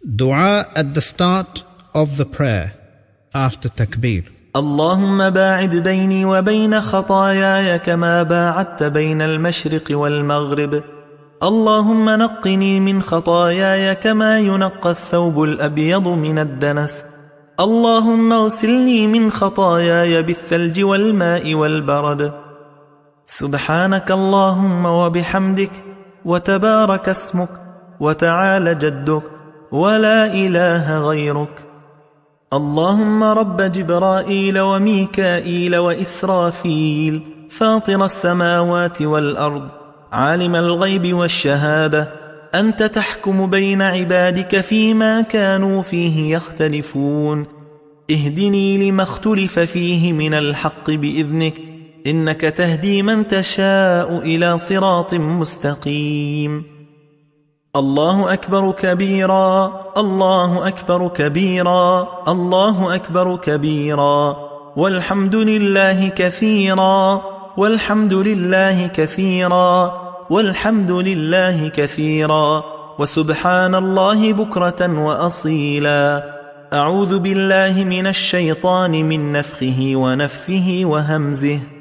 Dua at the start of the prayer after takbir. اللهم باعد بيني وبين خطاياي كما باعدت بين المشرق والمغرب. اللهم نقني من خطاياي كما ينقى الثوب الأبيض من الدنس. اللهم اغسلني من خطاياي بالثلج والماء والبرد. سبحانك اللهم وبحمدك وتبارك اسمك وتعالى جدك ولا إله غيرك. اللهم رب جبرائيل وميكائيل وإسرافيل فاطر السماوات والأرض عالم الغيب والشهادة، أنت تحكم بين عبادك فيما كانوا فيه يختلفون. اهدني لما اختلف فيه من الحق بإذنك، إنك تهدي من تشاء إلى صراط مستقيم. الله أكبر كبيرا، الله أكبر كبيرا، الله أكبر كبيرا، والحمد لله كثيرا، والحمد لله كثيرا، والحمد لله كثيرا، وسبحان الله بكرة وأصيلا. أعوذ بالله من الشيطان من نفخه ونفثه وهمزه.